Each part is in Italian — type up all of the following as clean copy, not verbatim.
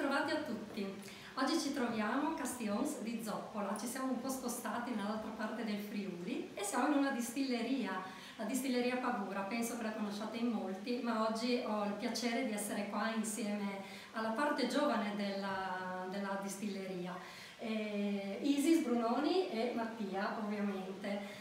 bentrovati a tutti. Oggi ci troviamo a Castiglions di Zoppola, ci siamo un po' spostati nell'altra parte del Friuli e siamo in una distilleria, la distilleria Pagura. Penso che la conosciate in molti, ma oggi ho il piacere di essere qua insieme alla parte giovane della distilleria, Isis Brunoni e Mattia ovviamente.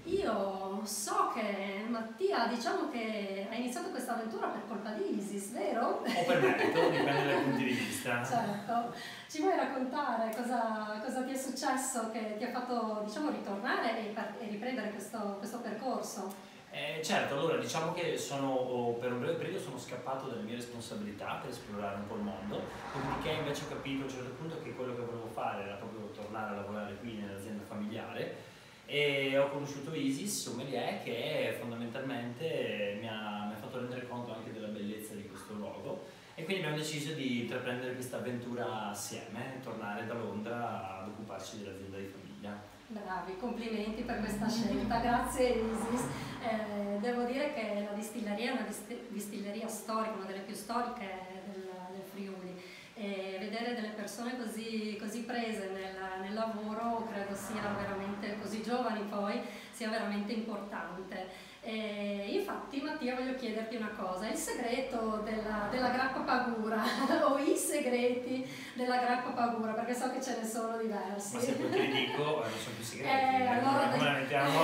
Io so che Mattia, diciamo che ha iniziato questa avventura per colpa di Isis, vero? O per merito, dipende dai punti di vista. Certo. Ci vuoi raccontare cosa ti è successo che ti ha fatto, diciamo, ritornare e riprendere questo percorso? Certo, allora diciamo che per un breve periodo sono scappato dalle mie responsabilità per esplorare un po' il mondo, dopodiché invece ho capito a un certo punto che quello che volevo fare era proprio tornare a lavorare qui nell'azienda familiare. E ho conosciuto Isis, sommelier, che fondamentalmente mi ha fatto rendere conto anche della bellezza di questo luogo e quindi abbiamo deciso di intraprendere questa avventura assieme, tornare da Londra ad occuparci dell'azienda di famiglia. Bravi, complimenti per questa scelta, grazie Isis. Devo dire che la distilleria è una distilleria storica, una delle più storiche del Friuli. E vedere delle persone così prese nel lavoro credo sia veramente, così giovani poi, sia veramente importante. Infatti Mattia, voglio chiederti una cosa: il segreto della grappa Pagura o i segreti della grappa Pagura, perché so che ce ne sono diversi. Ma se poi te li dico non sono più segreti, allora come la mettiamo?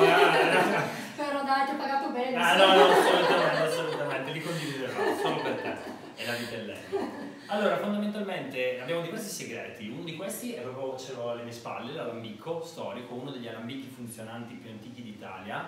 Però dai, ti ho pagato bene. No, assolutamente, li condividerò, solo per te, è la vita è lei. Allora, fondamentalmente abbiamo diversi segreti. Uno di questi è proprio, ce l'ho alle mie spalle, l'alambicco storico, uno degli alambicchi funzionanti più antichi d'Italia,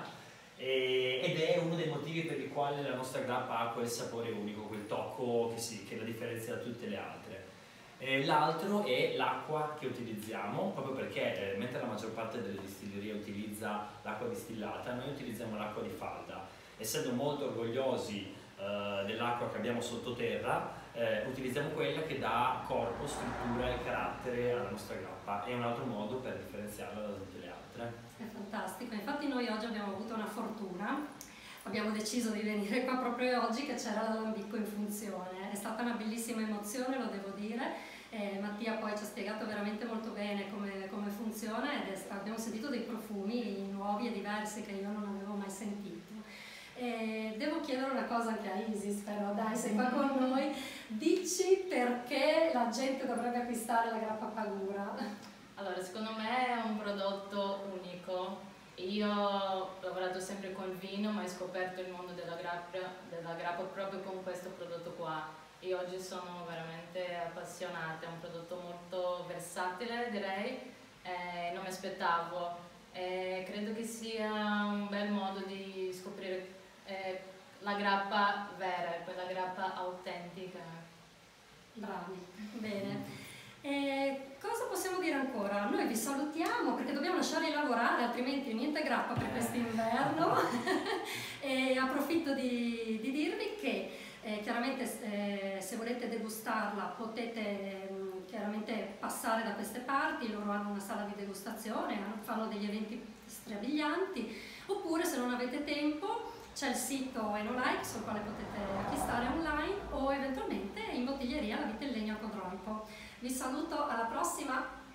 ed è uno dei motivi per i quali la nostra grappa ha quel sapore unico, quel tocco che la differenzia da tutte le altre. L'altro è l'acqua che utilizziamo, proprio perché mentre la maggior parte delle distillerie utilizza l'acqua distillata, noi utilizziamo l'acqua di falda. Essendo molto orgogliosi dell'acqua che abbiamo sottoterra, utilizziamo quella che dà corpo, struttura e carattere alla nostra grappa. È un altro modo per differenziarla da tutte le altre. È fantastico, infatti noi oggi abbiamo avuto una fortuna, abbiamo deciso di venire qua proprio oggi che c'era l'alambicco in funzione. È stata una bellissima emozione, lo devo dire. Mattia poi ci ha spiegato veramente molto bene come funziona ed abbiamo sentito dei profumi nuovi e diversi che io non avevo mai sentito. Devo chiedere una cosa anche a Isis, però dai, sei qua con noi, dici perché la gente dovrebbe acquistare la grappa Pagura? Allora, secondo me è un prodotto unico. Io ho lavorato sempre con vino, ma ho scoperto il mondo della grappa proprio con questo prodotto qua. E oggi sono veramente appassionata, è un prodotto molto versatile, direi, non mi aspettavo. Credo che sia un bel modo di scoprire la grappa vera, quella grappa autentica. Bravi, bene. Cosa possiamo dire ancora? Noi vi salutiamo perché dobbiamo lasciarli lavorare, altrimenti niente grappa per quest'inverno. E approfitto di dirvi che chiaramente se volete degustarla potete chiaramente passare da queste parti, loro hanno una sala di degustazione, fanno degli eventi strabilianti, oppure se non avete tempo c'è il sito Enolike sul quale potete acquistare online o eventualmente in bottiglieria La Vita in Legno a Codroico. Vi saluto, alla prossima!